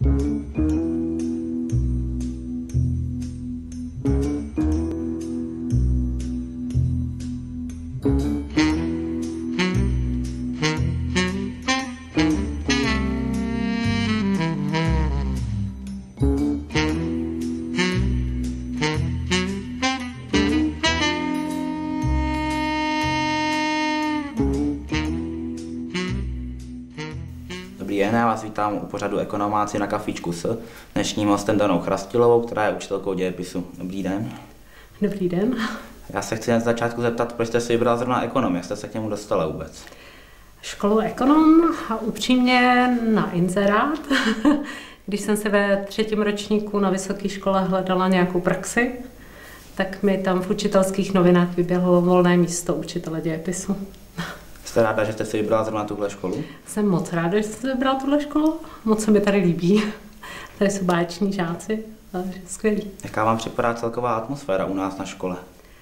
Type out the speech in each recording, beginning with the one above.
Dobrý den, já vás vítám u pořadu Ekonomáci na Kafíčku s dnešním hostem Danou Chrastilovou, která je učitelkou dějepisu. Dobrý den. Dobrý den. Já se chci na začátku zeptat, proč jste si vybrala zrovna ekonom, jak jste se k němu dostala vůbec? Školu ekonom a upřímně na inzerát. Když jsem se ve 3. ročníku na vysoké škole hledala nějakou praxi, tak mi tam v učitelských novinách vyběhlo volné místo učitele dějepisu. Jste ráda, že jste si vybrala zrovna tuhle školu? Jsem moc ráda, že jsem si vybrala tuhle školu. Moc se mi tady líbí. Tady jsou báječní žáci, takže skvělý. Jaká vám připadá celková atmosféra u nás na škole?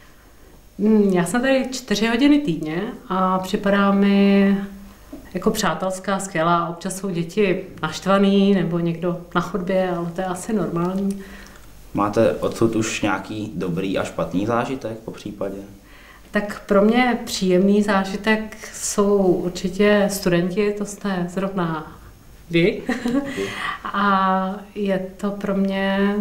Já jsem tady 4 hodiny týdně a připadá mi jako přátelská, skvělá. Občas jsou děti naštvaný nebo někdo na chodbě, ale to je asi normální. Máte odsud už nějaký dobrý a špatný zážitek po případě? Tak pro mě příjemný zážitek jsou určitě studenti, to jste zrovna vy. A je to pro mě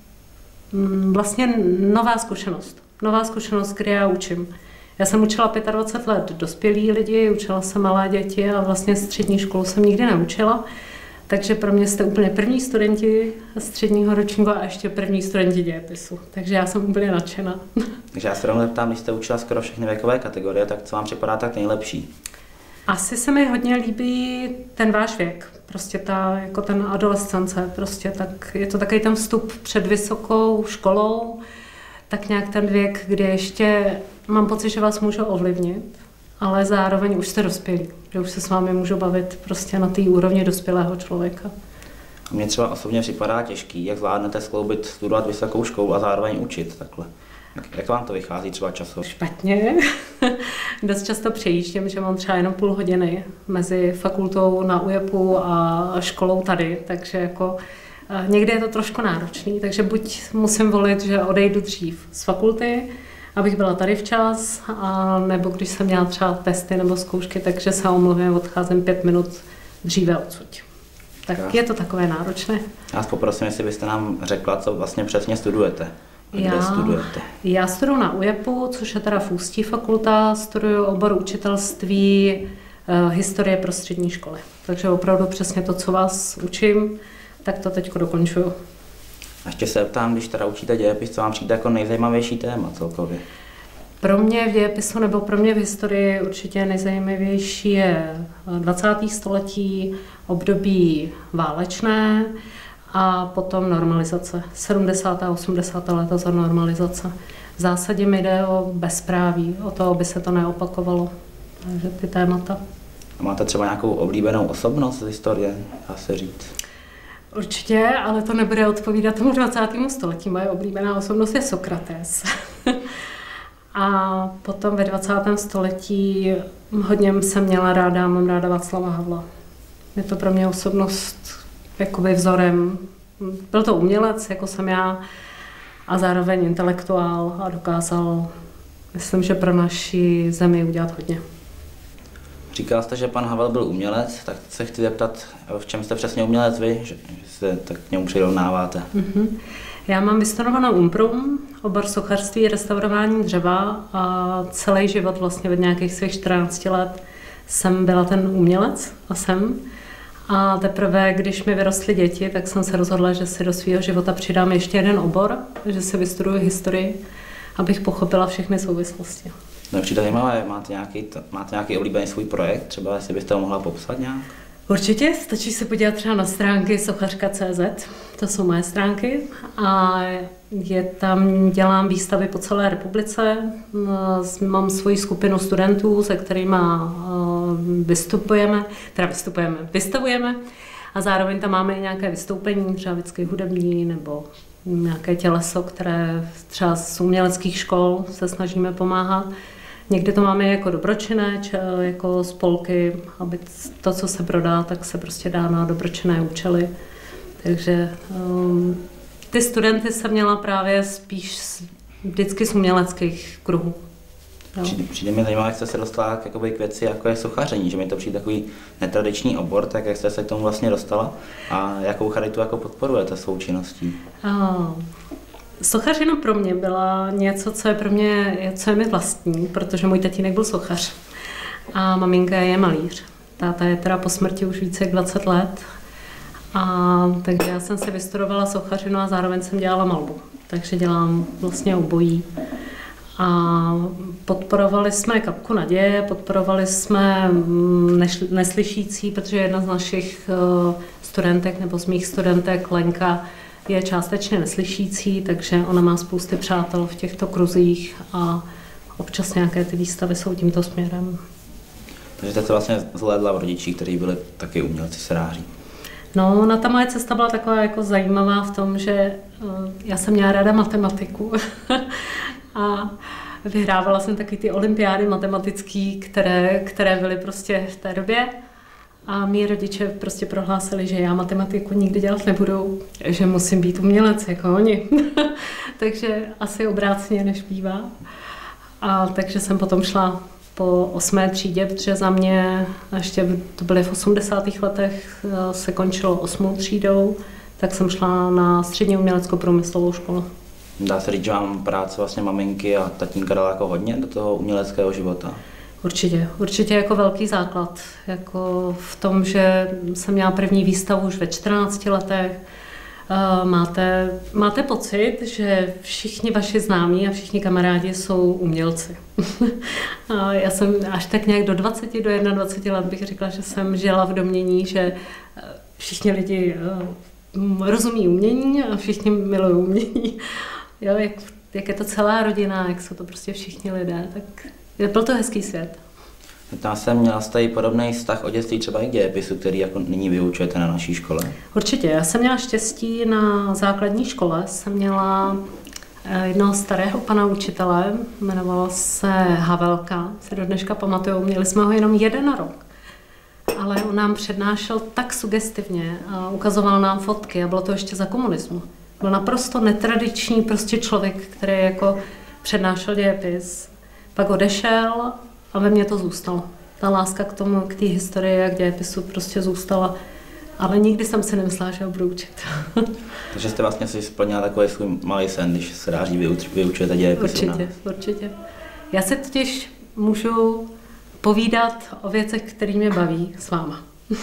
vlastně nová zkušenost. Nová zkušenost, kde já učím. Já jsem učila 25 let dospělí lidi, učila jsem malé děti a vlastně střední školu jsem nikdy neučila. Takže pro mě jste úplně první studenti středního ročníku a ještě první studenti dějepisu. Takže já jsem úplně nadšená. Takže já se rovnou zeptám, když jste učila skoro všechny věkové kategorie, tak co vám připadá tak nejlepší? Asi se mi hodně líbí ten váš věk, prostě jako ten adolescence, prostě tak je to takový ten vstup před vysokou školou, tak nějak ten věk, kdy ještě mám pocit, že vás můžu ovlivnit, ale zároveň už jste dospělí, že už se s vámi můžu bavit prostě na té úrovni dospělého člověka. A mně třeba osobně připadá těžký, jak zvládnete skloubit studovat vysokou školu a zároveň učit takhle. Jak vám to vychází třeba časově? Špatně. Dost často přejíždím, že mám třeba jenom půl hodiny mezi fakultou na UJEPu a školou tady, takže jako někdy je to trošku náročný, takže buď musím volit, že odejdu dřív z fakulty, abych byla tady včas, a nebo když jsem měla třeba testy nebo zkoušky, takže se omluvím, odcházím 5 minut dříve odsud. Tak je to takové náročné. Já vás poprosím, jestli byste nám řekla, co vlastně přesně studujete. Kde studujete? Já studuji na UJEPu, což je teda v Ústí fakulta, studuju obor učitelství, historie pro střední školy. Takže opravdu přesně to, co vás učím, tak to teď dokončuju. A ještě se ptám, když teda učíte dějepis, co vám přijde jako nejzajímavější téma celkově? Pro mě v dějepisu nebo pro mě v historii určitě nejzajímavější je 20. století, období válečné a potom normalizace. 70. a 80. léta za normalizace. V zásadě mi jde o bezpráví, o to, aby se to neopakovalo. Takže ty témata. A máte třeba nějakou oblíbenou osobnost z historie, dá se říct? Určitě, ale to nebude odpovídat tomu 20. století. Moje oblíbená osobnost je Sokrates. A potom ve 20. století hodně jsem měla ráda, mám ráda Václava Havla. Je to pro mě osobnost jakoby vzorem. Byl to umělec, jako jsem já, a zároveň intelektuál a dokázal, myslím, že pro naši zemi udělat hodně. Říkal jste, že pan Havel byl umělec, tak se chci zeptat, v čem jste přesně umělec vy, že se tak k němu přirovnáváte? Já mám vystudovanou UMPRUM, obor sochařství, restaurování dřeva, a celý život vlastně od nějakých svých 14 let jsem byla ten umělec a jsem. A teprve, když mi vyrostly děti, tak jsem se rozhodla, že si do svého života přidám ještě jeden obor, že si vystuduju historii, abych pochopila všechny souvislosti. No, určitě zajímavé, máte nějaký oblíbený svůj projekt, třeba jestli byste ho mohla popsat nějak? Určitě, stačí se podívat třeba na stránky sochařka.cz, to jsou moje stránky, a dělám výstavy po celé republice, mám svoji skupinu studentů, se kterými vystavujeme, a zároveň tam máme i nějaké vystoupení, třeba vždycky hudební nebo nějaké těleso, které třeba z uměleckých škol se snažíme pomáhat. Někdy to máme jako dobročinné, jako spolky, aby to, co se prodá, tak se prostě dá na dobročinné účely. Takže ty studenty jsem měla právě spíš vždycky z uměleckých kruhů. Přijde mi zajímavé, jak jste se dostala k věci, jako je sochaření, že mi to přijde takový netradiční obor, tak jak jste se k tomu vlastně dostala a jakou charitu jako podporujete svou činností? Sochařina pro mě byla něco, co je pro mě, co je mi vlastní, protože můj tatínek byl sochař a maminka je malíř. Táta je teda po smrti už více jak 20 let, takže já jsem se vystudovala sochařinu a zároveň jsem dělala malbu, takže dělám vlastně obojí. A podporovali jsme Kapku naděje, podporovali jsme Neslyšící, protože jedna z našich studentek nebo z mých studentek, Lenka, je částečně neslyšící, takže ona má spousty přátel v těchto kruzích a občas nějaké ty výstavy jsou tímto směrem. Takže jste se vlastně zhlédla v rodičích, kteří byli taky umělci seráří. No, ta moje cesta byla taková jako zajímavá v tom, že já jsem měla ráda matematiku a vyhrávala jsem taky ty olympiády matematické, které byly prostě v té době. A mí rodiče prostě prohlásili, že já matematiku nikdy dělat nebudu, že musím být umělec jako oni. Takže asi obráceně než bývá. Takže jsem potom šla po 8. třídě, protože za mě, ještě to byly v 80. letech, se končilo 8. třídou, tak jsem šla na střední uměleckou průmyslovou školu. Dá se říct, že vám práce vlastně maminky a tatínka dala jako hodně do toho uměleckého života? Určitě jako velký základ. Jako v tom, že jsem měla první výstavu už ve 14 letech. Máte pocit, že všichni vaši známí a všichni kamarádi jsou umělci. Já jsem až tak nějak do 20, do 21 let bych řekla, že jsem žila v domnění, že všichni lidi rozumí umění a všichni milují umění. Jo, jak je to celá rodina, jak jsou to prostě všichni lidé, tak byl to hezký svět. Já jsem měla tady podobný vztah od dětství třeba i k dějepisu, který jako nyní vyučujete na naší škole. Určitě, já jsem měla štěstí na základní škole, jsem měla jednoho starého pana učitele, jmenoval se Havelka, se do dneška pamatuju, měli jsme ho jenom 1 rok. Ale on nám přednášel tak sugestivně a ukazoval nám fotky a bylo to ještě za komunismu. Byl naprosto netradiční prostě člověk, který jako přednášel dějepis. Pak odešel a ve mně to zůstalo. Ta láska k té historii a k dějepisu prostě zůstala. Ale nikdy jsem si nemyslela, že ho budu učit. Takže jste vlastně si splnila takový svůj malý sen, když seráří vyučujete dějepis. Určitě. Já se totiž můžu povídat o věcech, které mě baví s váma.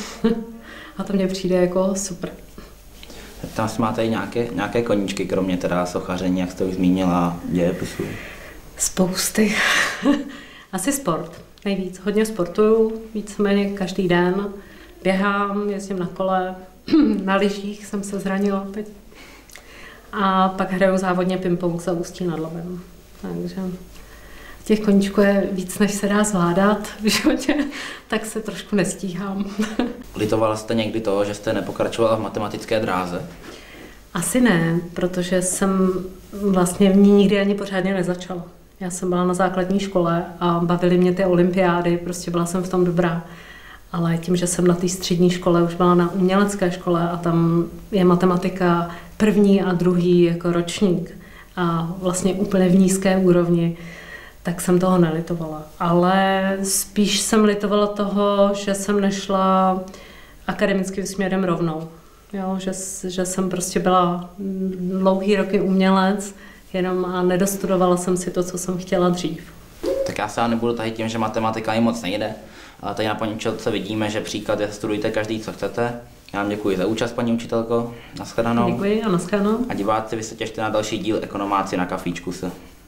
A to mně přijde jako super. Tam si máte i nějaké koníčky, kromě teda sochaření, jak jste už zmínila, dějepisu? Spousty. Asi sport. Nejvíc. Hodně sportuju, víceméně každý den. Běhám, jezdím na kole, na lyžích jsem se zranila teď. A pak hraju závodně ping-pong za Ústí nad Labem. Takže těch koníčků je víc, než se dá zvládat v životě, tak se trošku nestíhám. Litovala jste někdy toho, že jste nepokračovala v matematické dráze? Asi ne, protože jsem vlastně v ní nikdy ani pořádně nezačala. Já jsem byla na základní škole a bavily mě ty olympiády, prostě byla jsem v tom dobrá. Ale tím, že jsem na té střední škole už byla na umělecké škole a tam je matematika 1. a 2. jako ročník a vlastně úplně v nízké úrovni, tak jsem toho nelitovala. Ale spíš jsem litovala toho, že jsem nešla akademickým směrem rovnou. Jo, že jsem prostě byla dlouhý roky umělec, jenom a nedostudovala jsem si to, co jsem chtěla dřív. Tak já se vám nebudu tady tím, že matematika ani moc nejde, ale tady na paní učitelce vidíme, že příklad je studujte každý, co chcete. Já vám děkuji za účast, paní učitelko. Nashledanou. Děkuji a nashledanou. A diváci, vy se těšte na další díl Ekonomáci na kafíčku se.